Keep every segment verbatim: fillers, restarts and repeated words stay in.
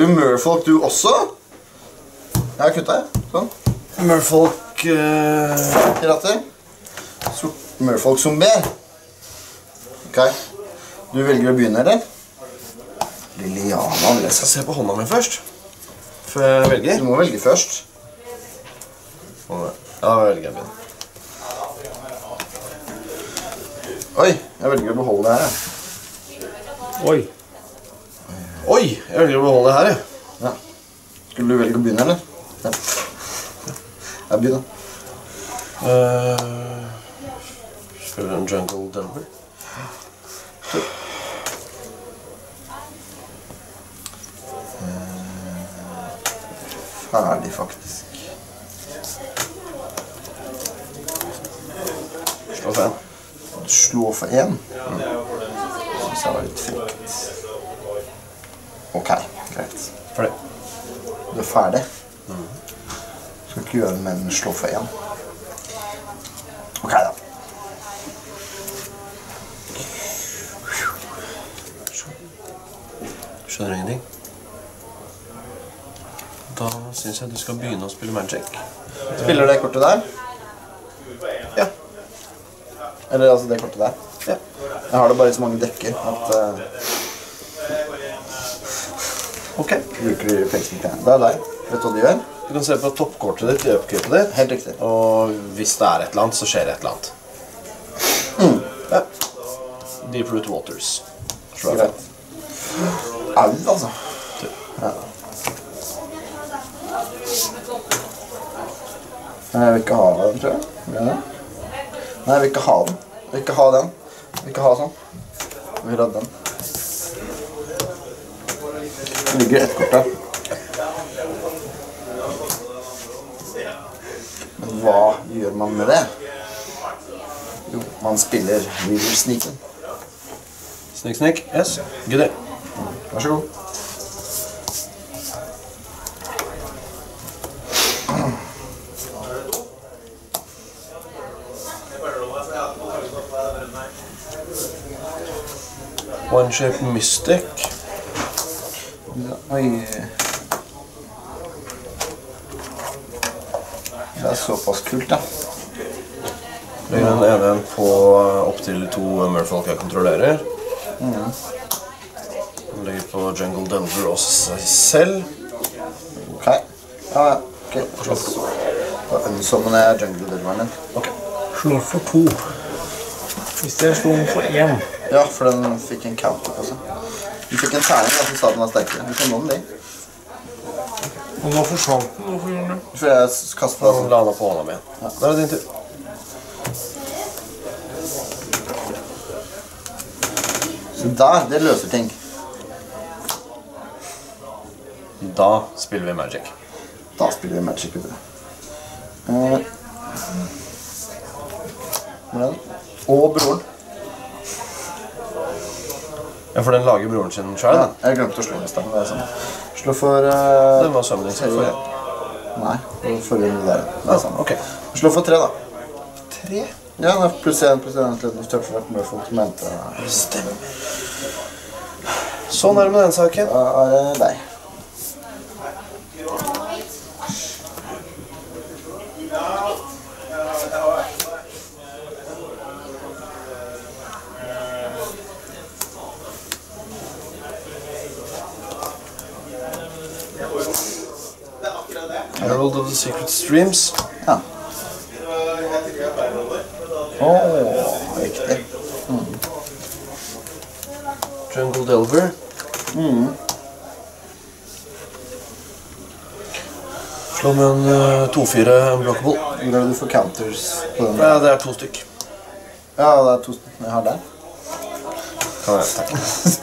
du Merfolk du også? Jeg har kuttet, sånn. Merfolk... Uh... Pirater. Sort Merfolk zombie. Ok. Du velger å begynne, eller? Liliana, jeg skal se på hånda mi først. Før jeg velger. Du må velge først. Ja, da velger jeg begynne. Oi, jeg velger å beholde det her, jeg. Oi. Oi, jeg velger å beholde det her, jeg. Ja. Skulle du velge å begynne, eller? Ja. Jeg begynner. Uh, skal vi ha en Jungle Delver? Uh, ferdig, faktisk. Slå for en. Slå for en? Mm. Synes jeg var litt frekt. Ok, greit. Ferdig. Du er ferdig? Mm. Skal ikke gjøre det med en slå for en. Ok da. Skjønner ingenting. Da synes jeg du skal begynne å spille Magic. Spiller det kortet der? Ja. Eller altså det kortet der? Ja. Jeg har det bare i så mange dekker at... Uh... Ok. Bruker du pengespillet. Det er deg. Vet du hva du gjør? Du kan se på toppkortet ditt i upkeepet ditt. Helt riktig. Og hvis det er et eller annet, så skjer det et eller annet. Mm. Ja. Deep Root Waters. Greit. Au, altså. Ja. Jeg vil ikke ha den, tror jeg. Vil jeg det? Nei, jeg vil ikke ha den. Jeg vil ikke ha den. Jeg vil ikke ha sånn. Jeg vil ha den. Det ligger ett kort der. Men hva gjør man med det? Jo, man spiller River Sneaken. Sneak, sneak. Yes. Good day. Vær så god. One Shape Mystic. Ja, oi. Det er såpass kult, da. Legger den ene på opp til to Merfolk jeg kontrollerer. Mm. Legger på Jungle Delver også seg selv. Ok. Ja, ok. Da unsummer jeg Jungle Delveren din. Ok. Slå for to. Hvis jeg slår den for en. Ja, for den fikk en counter på seg. Den fikk en terning, da, som sa den var sterkere. Du kan nå den, de. Og nå forsvant den. Hvorfor gjør den det? For jeg kastet på Den la den på hånda mi. Ja. Da er det din tur. Så der, det løser ting. Da spiller vi Magic. Da spiller vi Magic videre. Uh, og broren. Ja, for den lager broren sin selv, Ja, da. jeg glemte å slå i stedet, det er sånn. Slå for... Uh, Den var summoning sin for. Nei, for forrige runde der. Det er sånn. Ok. Slå for tre, da. Tre? Ja, det er pluss en, pluss en, pluss en, pluss en, Merfolk som mente. Stemmer. Sånn er det med den saken. Da er det deg. Herald of the Secret Streams. Ja. Åh, riktig. Mm. Jungle Delver. Mm. Slå med en uh, to fire unblockable. Hvor er det du får counters på den? Ja, det er to stykk. Ja, det er to stykker jeg har der. Kan jeg, takk.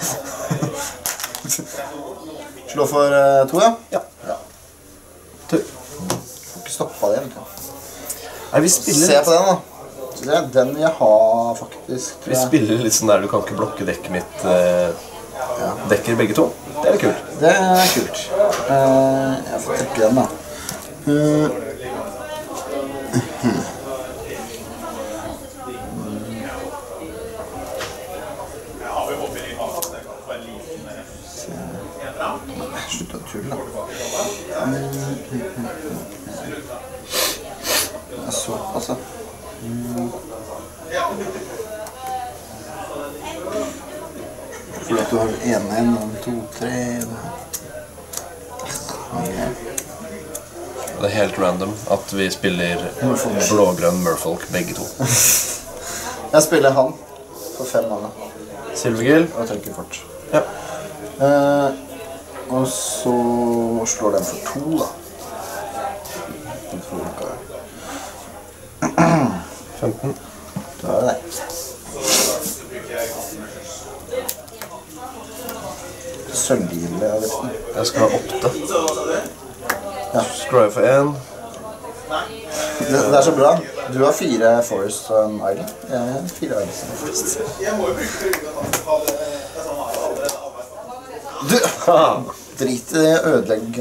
Slå for uh, to, ja? Ja. Ja. Du. Får ikke stoppa det, egentlig. Nei, vi spiller Se litt. på den, da. Så det er den jeg har, faktisk. tror Vi jeg. spiller litt sånn der du kan ikke blokke dekket mitt. Uh, Ja. dekker begge to. Det er litt kult. Det er kult. Uh, jeg får trekke den, da. Uh, Slutt å tulle. Mm, mm, mm, mm. Det er så, altså. Mm. Fordi at du har en, en, en, to, tre... Okay. Det er helt random at vi spiller blågrønn Merfolk begge to. Jeg spiller han for fem måneder. Silvergill. Og trykker fort. Ja. Eh, og så slår den for to, da. femten. Da er det det. Sølvgille, jeg vet ikke. Jeg skal ha åtte. Ja. Scroll for en. Det, det er så bra. Du har fire Forest og en Island. Jeg har fire Islands og en Forest. Du! Drit i det, ødelegg.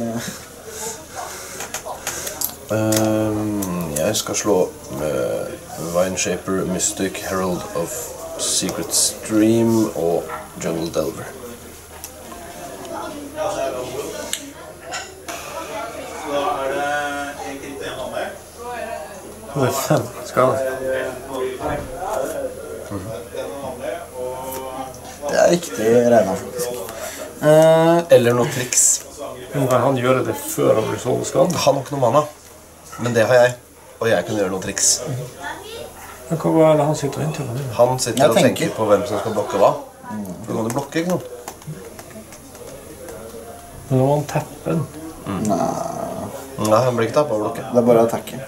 Um, jeg skal slå med Vineshaper, Mystic, Herald of Secret Stream og Jungle Delver. Det er fem skader. Mm. Det er riktig regnet, faktisk. Uh, Eller noe triks. Men kan han gjøre det før han blir soveskadet? Han har ikke noe mana, men det har jeg. Og jeg kan gjøre noe triks. Men hva er det han sitter og venter på? Han sitter og tenker. tenker på hvem som skal blokke hva. For du kan jo blokke, ikke noe? Men nå må han teppe den. Mm. Nei. Nei, han blir ikke tappet å blokke. Det er bare å attakke.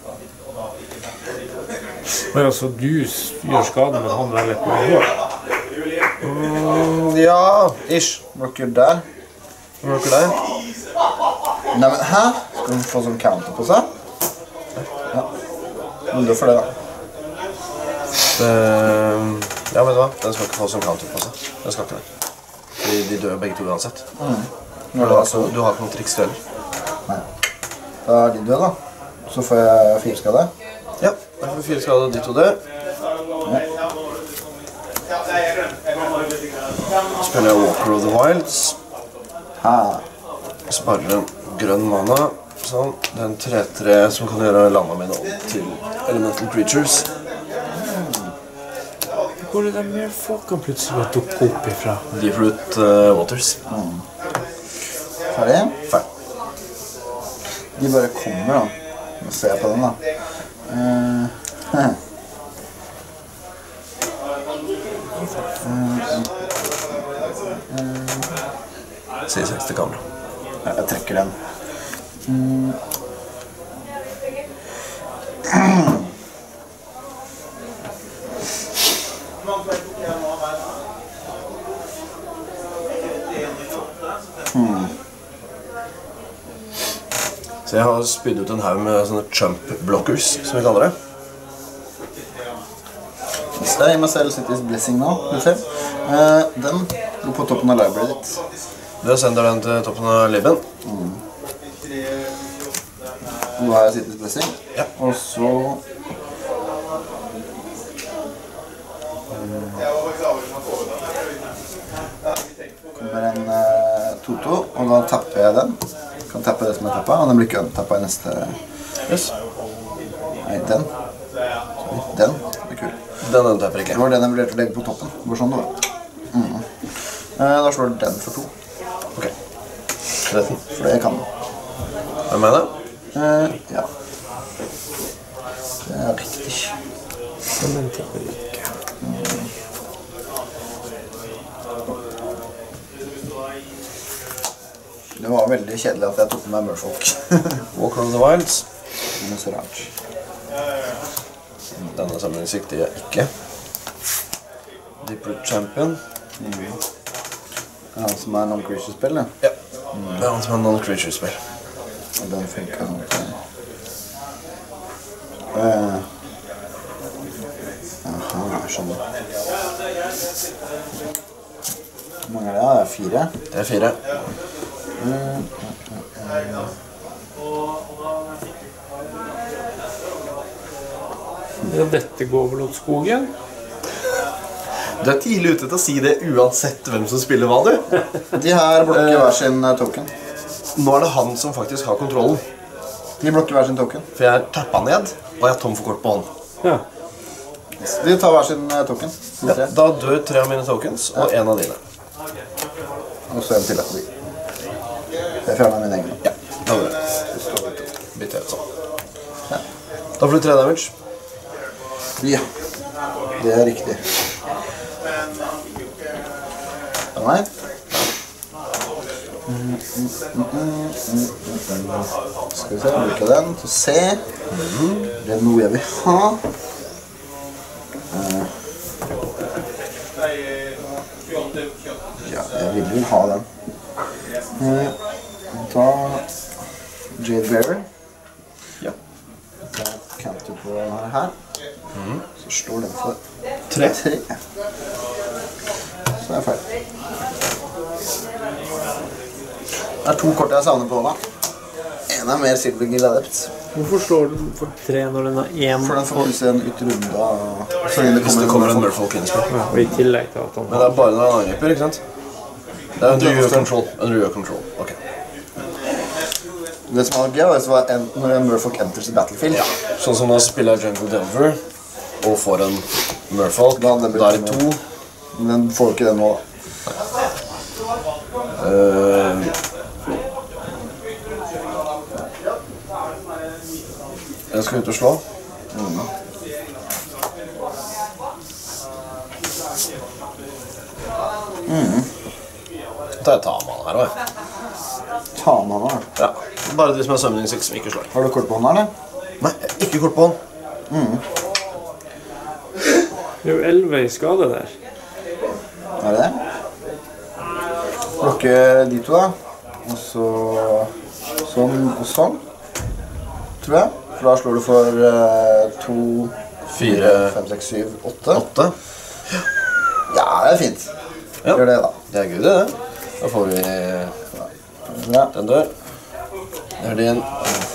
Men altså, du gjør skade, men han velger på en år. Mm, ja, ish. Blokker der. Blokker der. Nei, men hæ? Skal du få sånn counter på seg? Ja. Men du for det, da. Det, ja, vet du hva? Den skal ikke få sånn counter på seg. Den skal ikke det. Fordi de dør begge to uansett. Mm. Du har, altså, du har ikke noen triks heller. Nei. Da er de døde, da. Så får jeg fire skade. Ja, da får vi fire skade ditt og det. Ja. Så spiller jeg Walker of the Wilds. Ha. Sparer en grønn mana. Sånn. Det er en tre tre som kan gjøre landa mine om til Elemental Creatures. Hvor er det mer folk kan plutselig dukke opp ifra? Deeproot uh, Waters. Mm. Ferdig? Ferdig. De bare kommer, da. Nå ser jeg på den, da. Uh, uh, uh, C seks til kamera. ja, jeg trekker den. Mm. Hmm. Så jeg har spydd ut en haug med sånne chump blockers, som vi kaller det. Så jeg gir meg selv City's Blessing nå, du ser. Uh, den går på toppen av libraryet ditt. Du sender den til toppen av libben. Mm. Nå har jeg City's Blessing. Ja. Og så... kommer en uh, Toto, og da tapper jeg den. Kan tappe det som jeg tappet, og den blir ikke tappet i neste... Yes. Nei, den. Sorry. Den, det er kul. Den den tapper ikke. Det var den jeg vurderte å legge på toppen. Det var sånn det var. Mm. Uh, da slår den for to. Ok. tretten. For det kan den. Hvem er det? Uh, ja. Det er riktig. Den tapper ikke. Mm. Det var veldig kjedelig at jeg tok med Merfolk. Walker of the Wilds. Det er så rart. Denne samlingen sikter jeg ikke. Deeproot Champion. Mm. Det er han som er non-creature-spill, ja. Ja, det er han som er non-creature-spill. Og den funker han ikke. Uh. Aha, jeg skjønner. Hvor mange er det? Ja, det er fire. Det er fire. Uh, uh, uh, uh. Ja, dette går vel åt skogen? Du er tidlig ute til å si det uansett hvem som spiller hva, du. De her blokker hver sin token. Nå er det han som faktisk har kontrollen. De blokker hver sin token. For jeg tappa ned, og jeg er tom for kort på hånd. Ja. De tar hver sin token. Ja, da dør tre av mine tokens, og en av dine. Og så en til etter de. Jeg fjerner min egen. Ja, da var det. Bytter jeg ut sånn. Ja. Da får du tre damage. Ja, det er riktig. Det er meg. Mm, mm, mm, mm, mm, mm. Skal vi se, bruke den til å se. Det er noe jeg vil ha. Uh. Ja, jeg vil jo ha den. Uh, da... Jade Bearer. Ja. Da counter på denne her. Mm. Så slår den for tre. tre. Så er jeg ferdig. Det er to kort jeg savner på hånda. En er mer Silver Gill Adept. Hvorfor slår du for tre når den har én? For den får plutselig en ytterrunde. Hvis det kommer en Merfolk inn. Ja, og i tillegg til at han Men det er bare når han angriper, ikke sant? Det er under your control. Under your control. Ok. Det som er gøy, var en, når en Merfolk enters the battlefield. Ja. Sånn som nå spiller jeg Jungle Delver og får en Merfolk. Da, da er det to. Men den får ikke den nå, da. Uh, jeg skal ut og slå. Mm. Mm. Da tar jeg Taman her også. Taman her? Ja, bare de som er summoning six som ikke slår. Har du kort på hånda, eller? Nei, ikke kort på hånd. Mm. Det er jo elleve i skade der. Er det det? Blokke de to, da. Og så sånn og sånn. Tror jeg. For da slår du for uh, to, fire, fem, seks, syv, åtte. Åtte. Ja, det er fint. Ja. Gjør det, da. Det er gøy, det. Da får vi... Ja. Den dør. Det er din.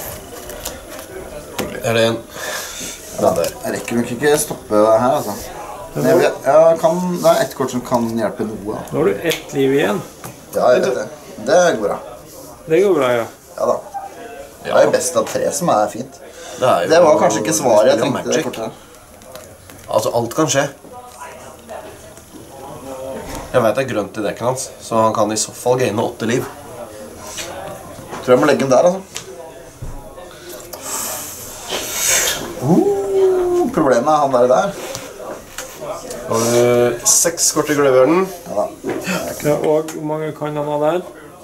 Det er din. Den dør. Jeg rekker nok ikke stoppe det her, altså. Men jeg, vet, jeg kan, det er ett kort som kan hjelpe noe. Da. Nå har du ett liv igjen. Ja, jeg vet det. Det går bra. Det går bra, ja. Ja da. Det er jo best av tre som er fint. Det, er det var kanskje ikke svaret jeg tenkte det kortet. Altså, alt kan skje. Jeg vet det er grønt i dekken hans, så han kan i så fall gaine åtte liv. Jeg tror jeg må legge den der, altså. Uh, problemet er han der der. Har du seks kort i gløvhjørnen? Ja da. Ja, og hvor mange kan han ha der?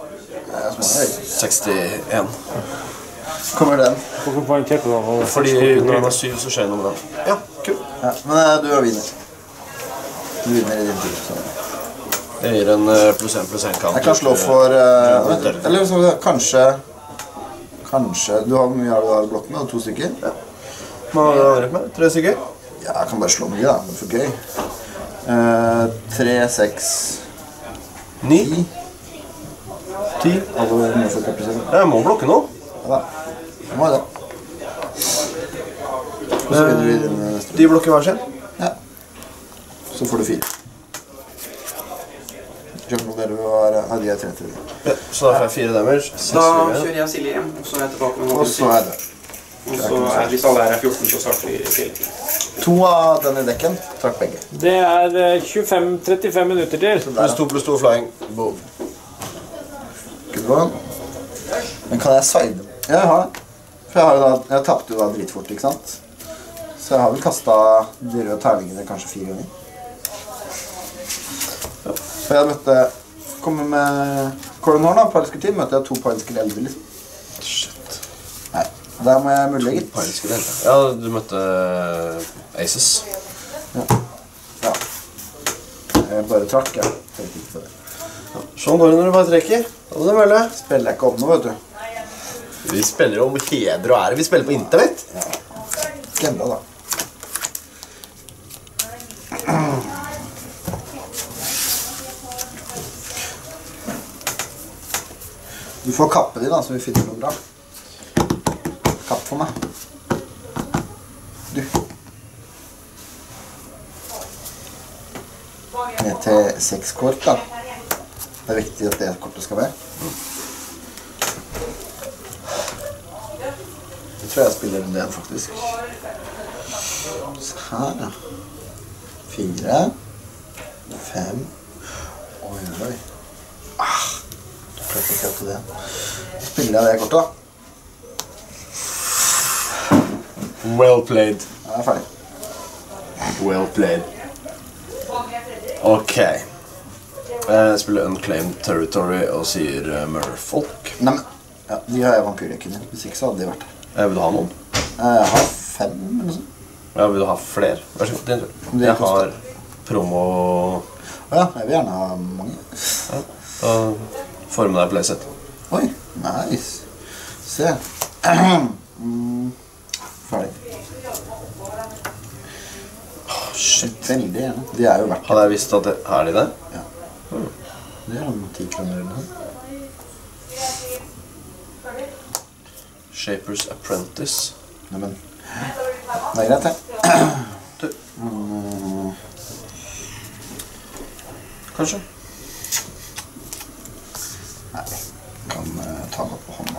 sekstien. Kommer den. Hvorfor poengterte du han? Fordi når han er syv, så skjer noe med den. Ja, kul. Ja, men du er vinner. Du vinner i din tur. Så. Jeg gir en pluss en pluss en kant. Jeg kan slå for... Uh, eller så, kanskje... Kanskje... Du har hvor mye har du da blokk med? To stykker? Ja. Hva har du angrep med? Tre stykker? Ja, jeg kan bare slå mye da. Det er for gøy. Uh, tre, seks... Ni? Ti? Jeg må blokke nå. Ja da. Jeg må det. Og så vinner vi den neste. De blokker hver sin? Ja. Så får du fire. Jungle der du har... Nei, de er tre til. Ja, så da får jeg fire damage. Da kjører jeg Silje hjem, og så er jeg tilbake med Og så er det. Og så er, hvis alle er fjorten, så starter vi til. To av denne dekken trakk begge. Det er tjuefem trettifem minutter til. Pluss to pluss to flying. Boom. Good one. Men kan jeg side? Ja, jeg har det. For jeg, har jo da, jeg tappte jo da dritfort, ikke sant? Så jeg har vel kastet de røde terningene kanskje fire ganger. For jeg møtte... Kommer med... Coronor da, på Elsker-tid, møtte jeg to på Elsker-elleve, liksom. Shit. Nei, der må jeg mulig, gitt. På Elsker-elleve? Ja, du møtte Aces. Ja. Ja. Jeg bare trakk, jeg. Tenkte ikke på det. Sånn går det når du bare trekker. Da er det mulig. Spiller jeg ikke om nå, vet du. Vi spiller om heder og ære. Vi spiller på internett. Ja. Ikke enda, da. Du får kappe de da, så vi finner noe bra. Kapp for meg. Du. til seks kort da. Det er viktig at det kortet skal være. Jeg tror jeg spiller en del faktisk. Så her da. Fire. Fem. Oi, oi. Ah, jeg klarte ikke til det. Så spiller jeg det kortet da. Well played. Ja, jeg er ferdig. Well played. Ok. Jeg spiller Unclaimed Territory og sier uh, Merfolk. Nei, men ja, de har jeg vampyrdekkene. Hvis ikke så hadde de vært der. Jeg vil du ha noen? Jeg har fem eller noe sånt. Ja, vil du ha flere? Vær så god, din tur. Det Jeg koster. har promo... Ja, jeg vil gjerne ha mange. Ja, da får du med deg playset. Oi, nice. Se. mm, ferdig. Oh, shit. Veldig gjerne. De er jo verdt det. Hadde jeg visst at det er de der? Ja. Det er noen ti kroner eller noe. Shaper's Apprentice. Nei, men det er greit, det. Du, Mm, kanskje? nei, jeg kan uh, ta meg på hånda.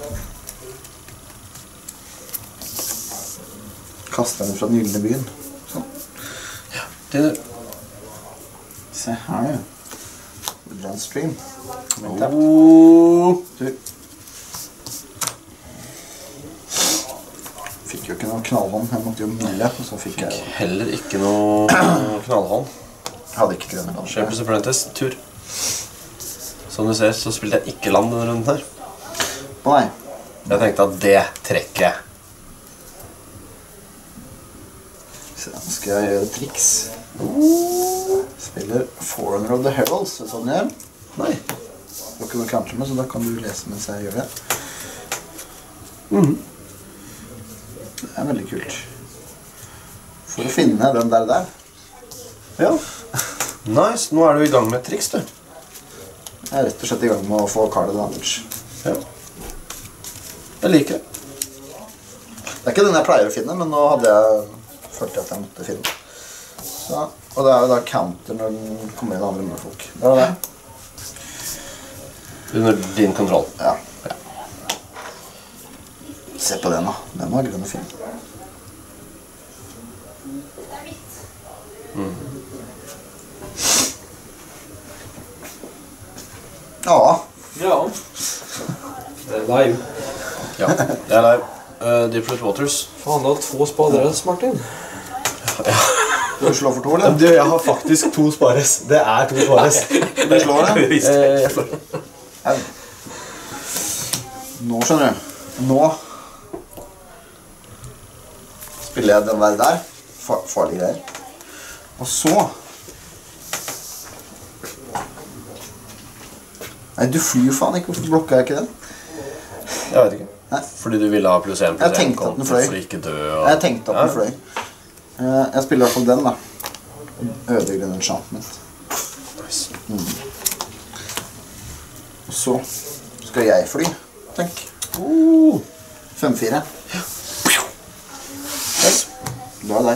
Kaster den fra den gyldne byen. Sånn. Din tur. Se her, ja. Woodland Stream. Oh. Du. Fikk jo ikke noe knallhånd. Jeg måtte jo mille, og så fikk jeg... Heller ikke noe knallhånd. Hadde ikke grønne land. Shaper's Apprentice, tur. Som du ser, så spilte jeg ikke land denne runden her. Å nei. Jeg tenkte at det trekker jeg. Så nå skal jeg gjøre triks. Spiller Forerunner of the Heralds, er det sånn jeg gjør? Nei. Det var ikke noe kanskje med, så da kan du lese mens jeg gjør det. Mhm. Det er veldig kult. For å finne den der der. Ja. Nice, nå er du i gang med et triks, du. Jeg er rett og slett i gang med å få card advantage. Ja. Jeg liker det. Det er ikke den jeg pleier å finne, men nå hadde jeg følt at jeg måtte finne. Så, og det er jo da counter når den kommer inn andre merfolk. Det var det. Under din kontroll. Ja. Se på den da. Den var grønn og fin. Mm. Ja. Ja. Det er live. Ja, det er live. Uh, Deep Root Waters. Faen, du har to spadere, Martin. Skal du slå for to, eller? Du, jeg har faktisk to spares. Det er to spares. Du slår det? Eh, jeg slår. Au. Nå skjønner du. Nå spiller jeg den der der. Far farlige greier. Og så... Nei, du flyr jo faen ikke. Hvorfor blokker jeg ikke den? Jeg vet ikke. Nei. Fordi du ville ha pluss en, pluss Jeg tenkte en, at den fløy. for ikke dø. Og... Jeg tenkte at den fløy. Eh, Jeg spiller i hvert fall den da. Ødelegger en enchantment. Nice. Mm. Og så skal jeg fly, tenk. Uh. fem fire. Yes. Da er det deg.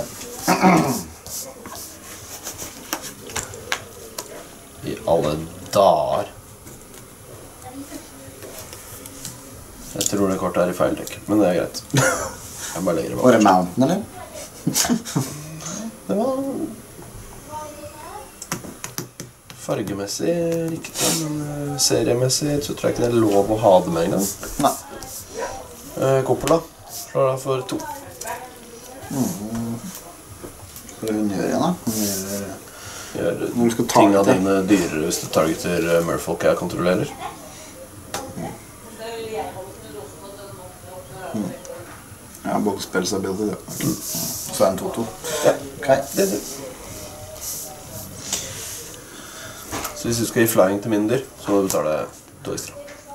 I alle dager. Jeg tror det kortet er i feil dekk, men det er greit. Jeg bare legger det Var det bak. Mountain, eller? Det var fargemessig riktig, men eh, seriemessig så tror jeg ikke det er lov å ha det med en gang. Nei. Eh, Coppola slår deg for to. Mm. Hva er det hun gjør igjen da? Hun gjør... Gjør Når du skal ta ting av ut det. dine dyrere hvis du targeter eh, merfolk jeg kontrollerer. Ja, både spills ability, det. Okay. Så er det en to to. Ja, Ok. det er det. Så hvis du skal gi flying til min dyr, så må du betale to ekstra.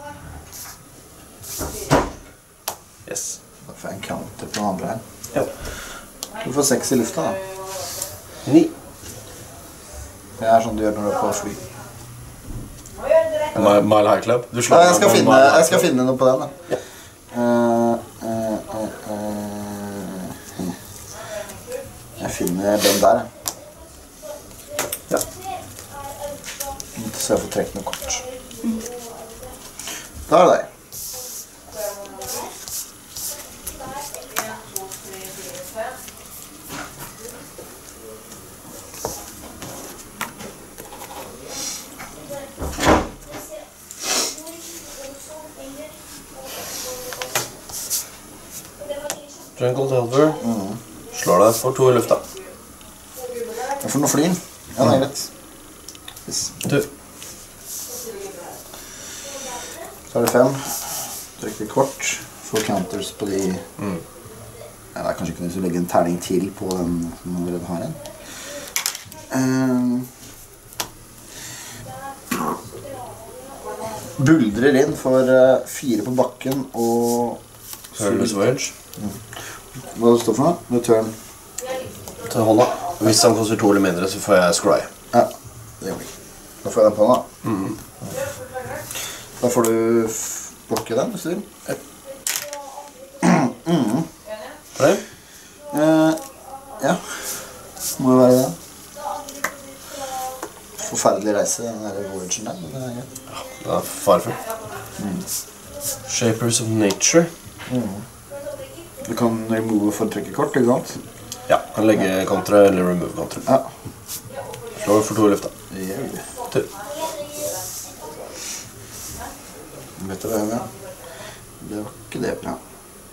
Yes. Da får jeg en counter på den andre her. Ja. Du får seks i lufta da. Ni. Det er sånn du gjør når du er på fly. Mile, Mile High Club. Du slår Ja, jeg meg skal med finne, Mile High jeg skal Club. finne noe på den da. Ja. Eh, eh, eh, eh. Jeg finner den der. Ja. Så jeg får trekke noe kort. Da er det deg. Jungle Delver. Mm. Slår deg for to i lufta. Jeg får noe fly. Ja, det er greit. Yes. Du. Så er det fem. Trekker kort. Får counters på de... Mm. Ja, det er kanskje ikke nødt til å legge en terning til på den som man allerede har en. Um... Buldrer inn for uh, fire på bakken og... Careless Voyage. Mm. Hva står det for noe? Return. Til hånda. Hvis han koster to eller mindre, så får jeg scry. Ja, det gjør vi. Da får jeg den på hånda. Mm. Da får du blokke den, hvis du vil. Mm. For det? Uh, ja. Må jo være det. Forferdelig reise, den der voyagen der, men det er greit. Ja, det er farfullt. Mm. Shapers of Nature. Mm. Du kan remove for å trekke kort, ikke sant? Ja, kan legge kontra eller remove kontra. Ja. Slår for to i lufta. Det gjør vi. To. Vet du hva jeg vil? Det var ikke det bra.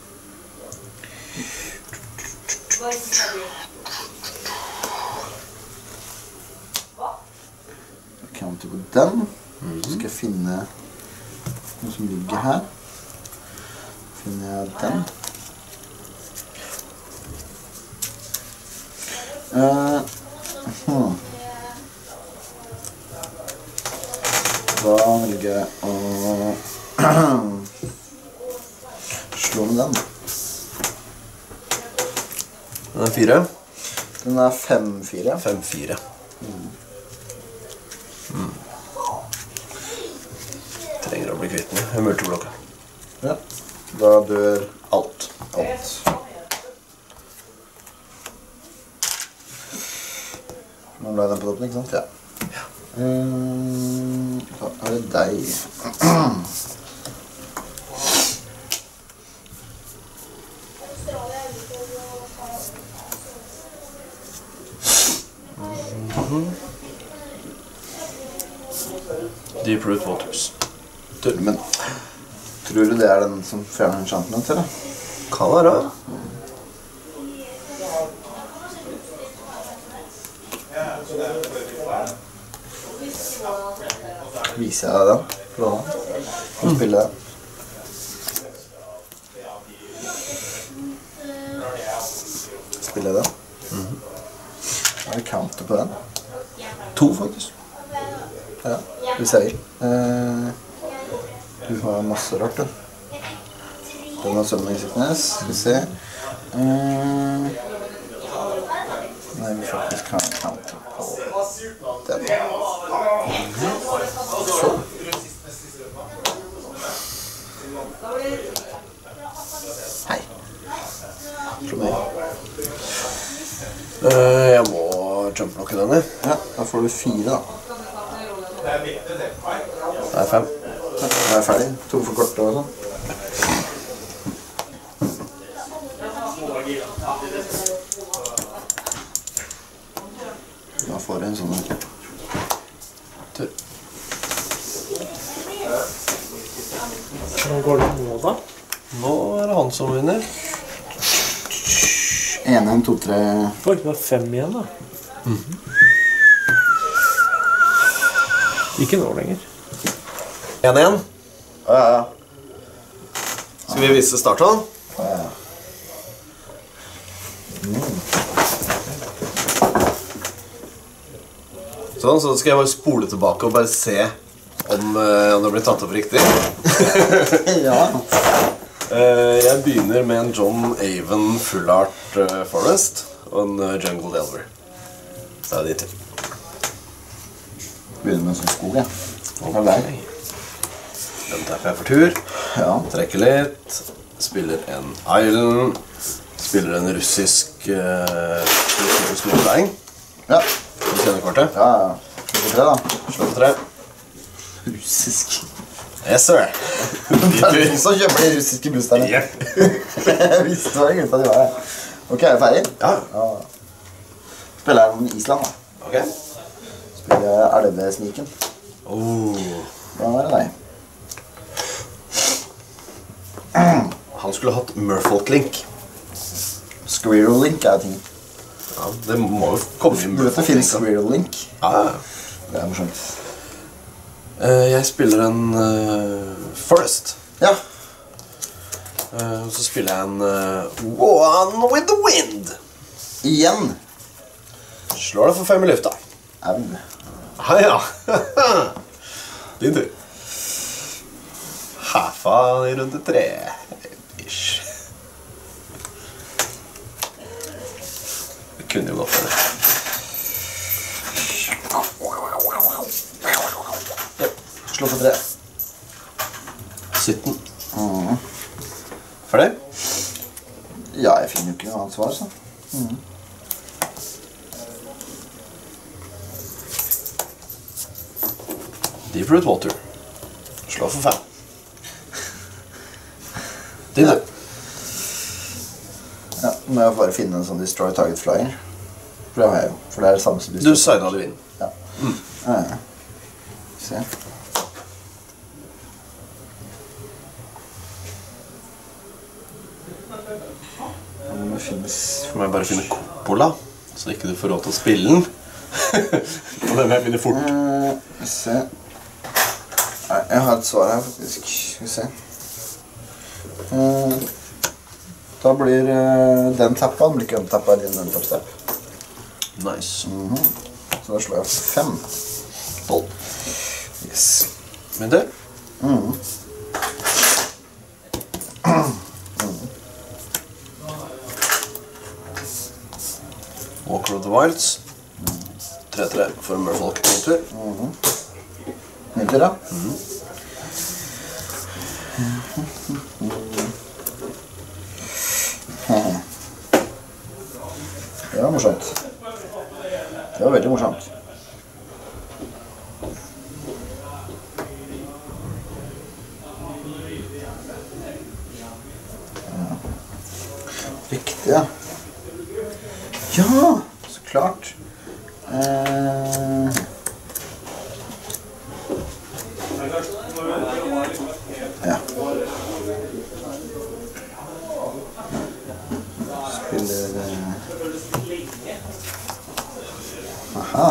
Counter på den. Så skal jeg finne noe som ligger her. Finner jeg den. Uh, hmm. Da velger jeg å slå med den. Den er fire. Den er fem fire. Fem fire. Mm. Mm. Trenger å bli kvitt den. Jeg multiblokka. Ja. Da dør alt. Alt. Nå ble den på toppen, ikke sant? Ja. Ja. Um, da er det deg. Mm-hmm. Deep Root Waters. Du. Men tror du det er den som fjerner enchantment, eller? Kan være. Viser jeg deg den? For å mm. spille den. Spiller jeg den? Mm. Er det counter på den? To, faktisk. Ja, hvis jeg vil. Eh, du har masse rart, du. Den har Summoning Sickness. Skal vi se. Eh, nei, vi faktisk har counter på den. Så. Hei. Slå meg. Uh, jeg må jumpblocke denne. Ja, da får du fire da. Det er fem. Ja, da er jeg ferdig. To for kortet og sånn. Da får du en sånn. Hvordan går det nå da? Nå er det han som vinner. En, en, to, tre. Oi, det var fem igjen da. Mm-hmm. Ikke nå lenger. En igjen. Ja, ja, ja. Skal vi vise starten? Ja, ja. Mm. Sånn, så skal jeg bare spole tilbake og bare se om, uh, om det blir tatt opp riktig. Ja. uh, jeg begynner med en John Avon Full Art uh, Forest og en uh, Jungle Delver. Så er det de til. Begynner med en sånn skog, ja. Okay. Den tapper jeg for tur. Ja. Trekker litt. Spiller en Island. Spiller en russisk uh, småpleing. Ja. Du kjenner kortet? Ja, ja. Slå på tre da. Slå på tre. Russisk. Yes, sir. Det er du som kjøper de russiske boosterne. Jeg visste det var en grunn til at de var her. Ok, er du ferdig? Ja. Ja. Spiller jeg om Island da. Ok. Spiller jeg Elvesniken. Oh. Hva er det deg? Han skulle hatt Merfolk Link. Squirrel Link er ting. Ja, det må jo komme i Du vet det Merfolk finnes Link. da. Squirrel Link? Ja, ja. Det er morsomt. Eh, Jeg spiller en eh, Forest. Ja. Eh, Og så spiller jeg en eh, One with the Wind. Igjen. Slår deg for fem i lufta. Au. Ah, ja. Din tur. Hafa i runde tre. Ish. Det kunne jo gått for det. Slå på tre. sytten. Mm. Ferdig? Ja, jeg finner jo ikke noe annet svar, så. Mm. Deep Root Water. Slå for fem. Din Ja. tur. Ja, nå må jeg bare finne en sånn Destroy Target Flyer. For det har jeg jo. For det er det samme som Du Destroy. signet det inn. Ja. Ja, ja. Se. Nå må det finnes... For meg bare finne Coppola, så ikke du får råd til å spille den. Og det må jeg finne fort. Uh, se. Nei, jeg har et svar her faktisk. Skal vi se. Uh, da blir uh, den tappa, den blir ikke untappa i din untapstapp. Nice. Mhm. Så da slår jeg fem. Tolv. Yes. Min tur. Mhm. Walker of the Wilds. tre tre for Merfolk. Min tur. Min tur, da. Det var morsomt. Det var veldig morsomt. Ja. Riktig, ja. Ja, så klart. Eh... Ja. Spiller... eh, Aha.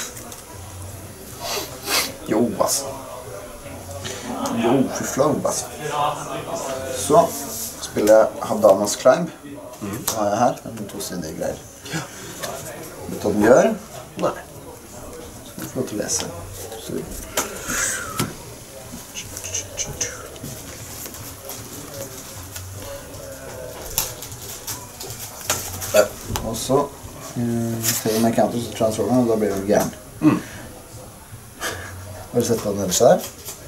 Jo, altså. Jo, fy flow, altså. Så spiller jeg Hadamas Climb. Hva har jeg her? Det er to sider greier. Vet du hva den gjør? Nei. Så du får lov til å lese. Så. Ja. Og så uh, ser med counter så transformer, og da blir du gæren. Mm. Har du sett på den ellers der?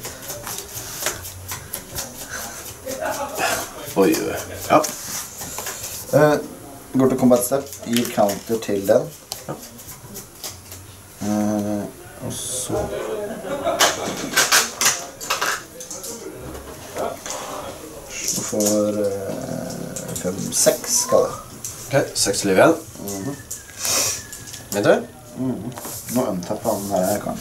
Oi, ja. Uh, går til combat step, gir counter til den. Ja. Uh, og så... Så får uh, fem, seks skal det. Ok, seks liv igjen. Mhm. Min tur. Mhm. Nå untapper han der jeg kan.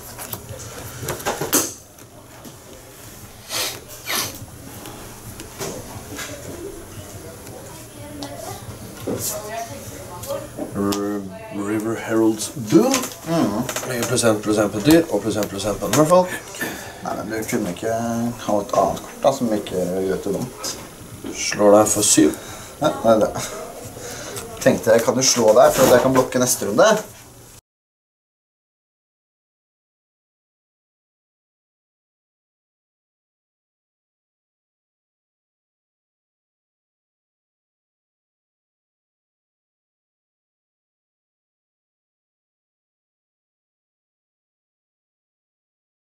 R- River Herald's Boon. Legger pluss en pluss en på dyr, og pluss en pluss en på Merfolk. Nei, men du kunne ikke ha et annet kort da, som ikke gjør det dumt. Slår deg for syv. Nei, nei, det. Tenkte jeg, kan du slå deg for at jeg kan blokke neste runde?